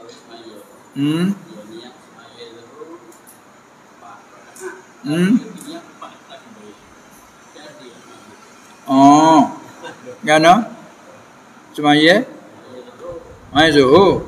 Oh. Gano? Semaya? Mai zuhur.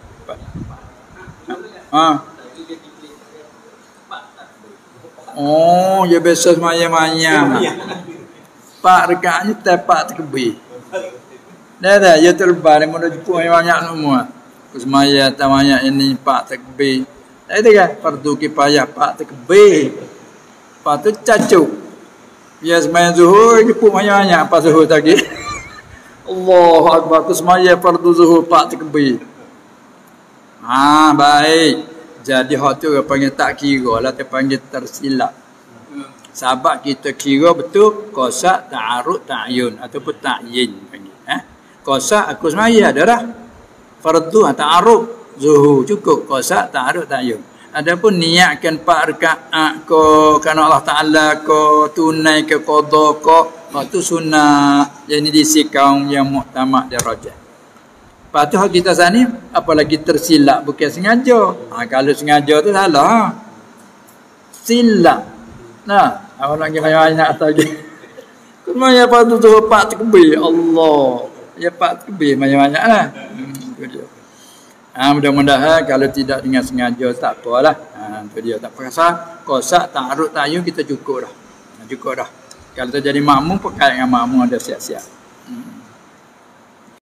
Oh, dia biasa semaya-maya. Pak rakaatnya tepat takbir. Dah, dia terlebar dia mula jumpa banyak semua. Semaya tamanya ini pak takbir. Tak ada kan? Fardu kifayah pak takbir. Pak tu cacuk. Dia semaya zuhur jumpa banyak-banyak apa zuhur tadi. Allahu akbar, tu semaya fardu zuhur pak takbir. Baik. Jadi hak tu orang panggil tak kira lah, dia panggil tersilap. Sebab kita kira betul qasak, ta'arud, ta'yun ataupun ta'yin panggil. Qasak aku semaya ada dah. Fardu ta'arud, zuhur cukup. Qasak, ta'arud, ta'yun. Adapun niatkan 4 rakaat ko kerana Allah Taala ko tunai ke qada ko, itu sunnah. Jadi disikau yang muktamad darajah. Lepas tu kita sani apalagi tersilap bukan sengaja. Kalau sengaja tu salah. Silap. Nah, orang lagi banyak atau lagi. Kumanya apa tu pak takbir. Allah. Ya pak takbir banyak-banyaklah. Itu dia. Mudah-mudahan kalau tidak dengan sengaja tak apalah. Itu dia tak perasa. Qasak, ta'arud, ta'yun kita cukup dah. Cukup dah. Kalau terjadi makmum pakai dengan makmum ada siap-siap.